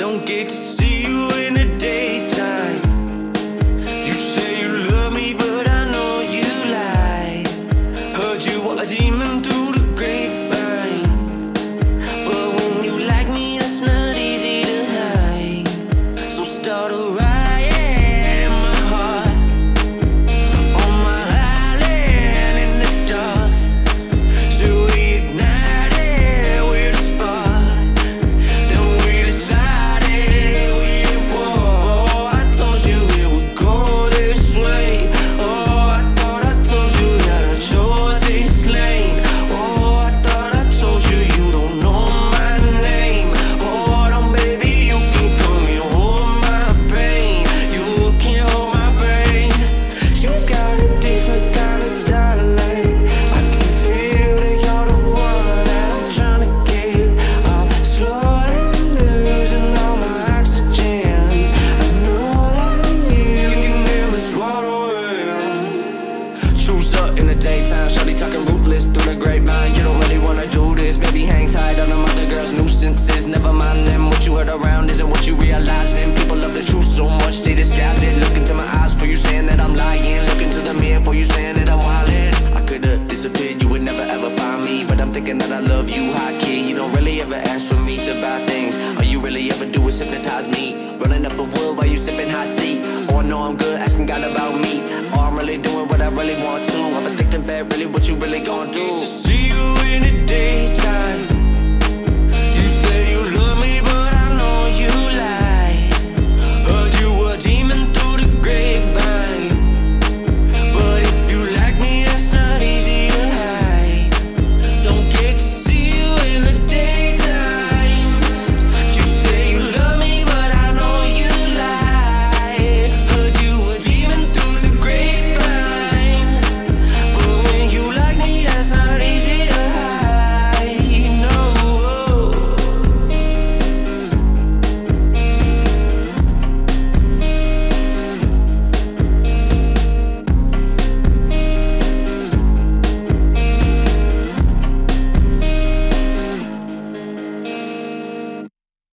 don't get to see you in the daytime. You say you love me, but I know you lie. Heard you were a demon through the grapevine, but when you like me, that's not easy to hide. So start a riot in my heart, on my island in the dark. So we ignited with a spark, then we decided we'd war. I told you it would go this way. Oh, I thought I told you that I chose this lane. Oh, I thought I told you you don't know my name. Hold on, baby, you can come and hold my pain. You can't hold my brain. You got a different kind of darling. I can feel that you're the one that I'm trying to get. I'm slowly losing all my oxygen. I know that you can never swallow it. Choose up in the daytime, shawty talking ruthless through the grapevine. You don't really wanna do this, baby, hang tight on them other girls' nuisances. Never mind them, what you heard around isn't what you realizing. People love the truth so much they disguise it. Look into my eyes for you saying that I'm lying. Look into the mirror for you saying that I'm wildin'. I could've disappeared, you would never ever find me, but I'm thinking that I love you high key. You don't really ever ask for me to buy things. All you really ever do is hypnotize me. Rolling up a wood while you sipping hot seat. Oh, I know I'm good, asking God about me. Oh, I'm really doing what I really want to. I'm thinking bad, really what you really gon' do. To see you in the daytime.